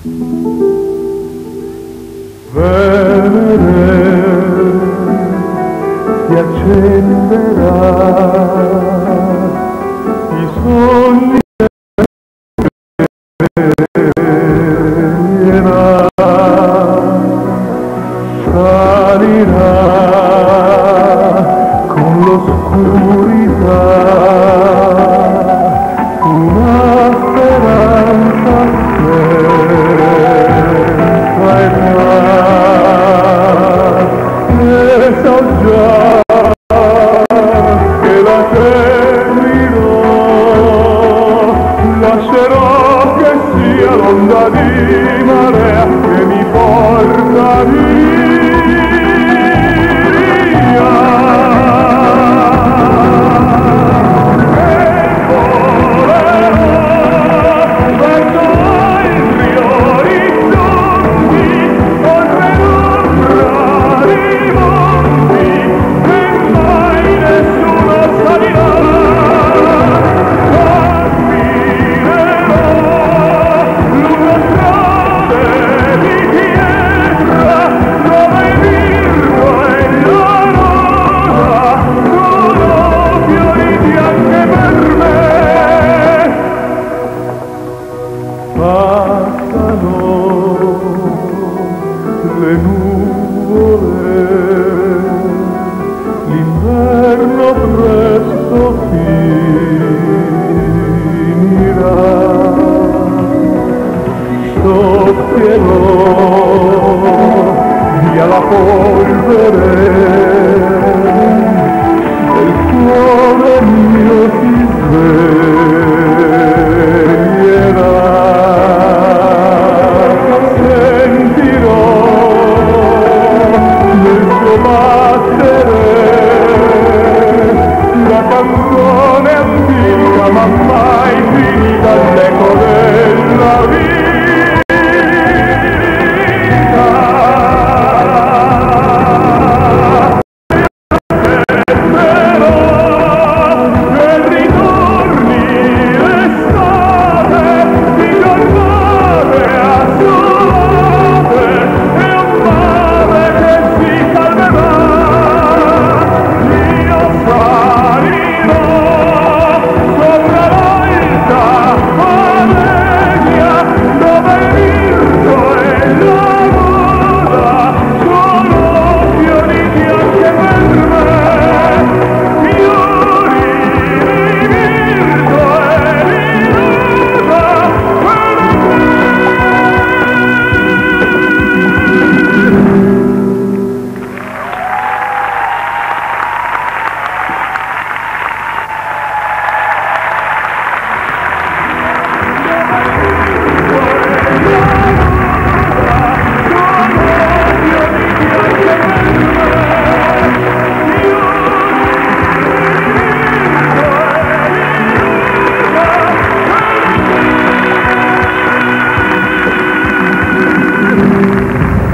Venere si accenderà, i sogni regnerà, salirà con l'oscurità una speranza senza età. E so già che la seguirò, lascerò che sia l'onda di marea che mi porta via. E volerò verso altri orizzonti, oltre l'ombra di monti, e mai nessuno salirà. Lungo strade di pietra, dove il virgo e la rosa sono fioriti anche per me. Passano le nuvole, l'inverno presto finirà. Soffierò via la polvere, il cuore mio si sveglia.